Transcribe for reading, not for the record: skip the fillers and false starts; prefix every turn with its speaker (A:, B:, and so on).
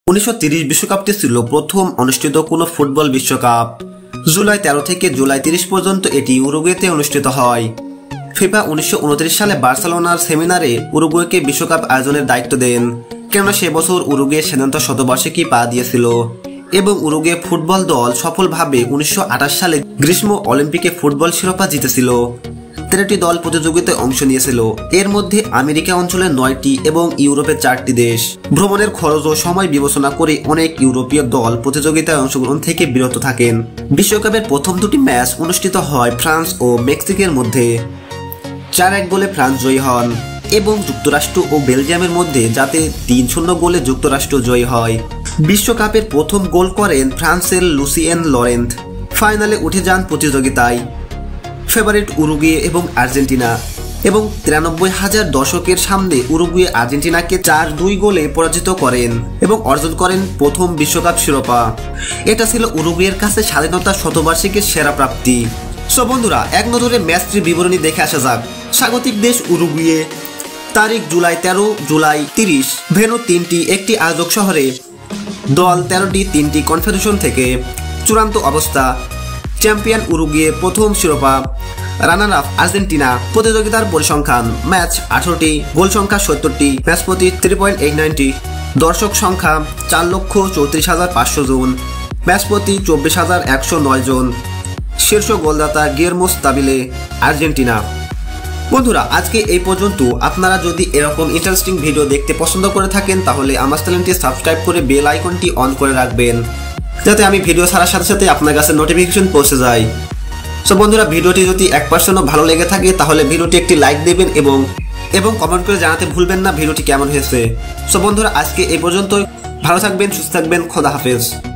A: 1930 বিশ্বকাপটি ছিল প্রথম অনুষ্ঠিত কোনো ফুটবল বিশ্বকাপ। জুলাই 13 থেকে জুলাই 30 পর্যন্ত এটি উরুগুয়েতে অনুষ্ঠিত হয়। ফিফা 1929 সালে বার্সেলোনার সেমিনারে উরুগুয়েকে বিশ্বকাপ আয়োজনের দায়িত্ব দেন, কেননা সে বছর উরুগুয়ে স্বাধীনতা শতবার্ষিকী পা দিয়েছিল এবং উরুগুয়ে ফুটবল দল সফলভাবে 1928 সালে গ্রীষ্ম অলিম্পিকে ফুটবল শিরোপা জিতেছিল। 13টি দল প্রতিযোগিতায় অংশ নিয়েছিল, এর মধ্যে আমেরিকা অঞ্চলের 9টি এবং ইউরোপের 4টি দেশ। ভ্রমণের খরচ ও সময় বিবেচনা করে অনেক ইউরোপীয় দল প্রতিযোগিতায় অংশগ্রহণ থেকে বিরত থাকেন। বিশ্বকাপের প্রথম দুটি ম্যাচ অনুষ্ঠিত হয় ফ্রান্স ও মেক্সিকোর মধ্যে। 4-1 গোলে ফ্রান্স জয়ী হন এবং যুক্তরাষ্ট্র ও বেলজিয়ামের মধ্যে যাতে 3-0 গোলে যুক্তরাষ্ট্র জয়ী হয়। বিশ্বকাপের প্রথম গোল করেন ফ্রান্সের লুসিয়েন লরেন্থ। ফাইনালে উঠে যান প্রতিযোগিতায় ফেভারিট উরুগুয়ে এবং আর্জেন্টিনা, এবং 93,000 দর্শকের সামনে উরুগুয়ে আর্জেন্টিনাকে 4-2 গোলে পরাজিত করেন এবং অর্জন করেন প্রথম বিশ্বকাপ শিরোপা। এটা ছিল উরুগুয়ের কাছে স্বাধীনতা শতবার্ষিকীর সেরা প্রাপ্তি। সো বন্ধুরা, এক নজরে ম্যাচটির বিবরণী দেখে আসা যাক। স্বাগতিক দেশ উরুগুয়ে, তারিখ জুলাই 13, জুলাই 30, ভেন্যু 3টি, একটি আয়োজক শহরে, দল 13টি, 3টি কনফেডারেশন থেকে। চূড়ান্ত অবস্থা: চ্যাম্পিয়ন উরুগুয়ে, প্রথম শিরোপা। Runner up Argentina. প্রতিযোগিতার পরিসংখ্যান: ম্যাচ 18টি, গোল সংখ্যা 70টি, ম্যাচ প্রতি 3.89টি, দর্শক সংখ্যা 4,34,500 জন, ম্যাচ প্রতি 24,109 জন। শীর্ষ গোলদাতা গিয়ের্মো তাবিলে, আর্জেন্টিনা। বন্ধুরা, আজকে এই পর্যন্ত। আপনারা যদি এরকম ইন্টারেস্টিং ভিডিও দেখতে পছন্দ করে থাকেন তাহলে আমার চ্যানেলটি সাবস্ক্রাইব করে বেল আইকনটি অন করে রাখবেন, যাতে আমি ভিডিও ছাড়ার সাথে সাথে আপনার কাছে নোটিফিকেশন পৌঁছে যায়। সো বন্ধুরা, ভিডিওটি যদি 1%ও ভালো লেগে থাকে তাহলে ভিডিওটি একটি লাইক দেবেন এবং কমেন্ট করে জানাতে ভুলবেন না ভিডিওটি কেমন হয়েছে। সো বন্ধুরা, আজকে এই পর্যন্তই। ভালো থাকবেন, সুস্থ থাকবেন, খোদা হাফেজ।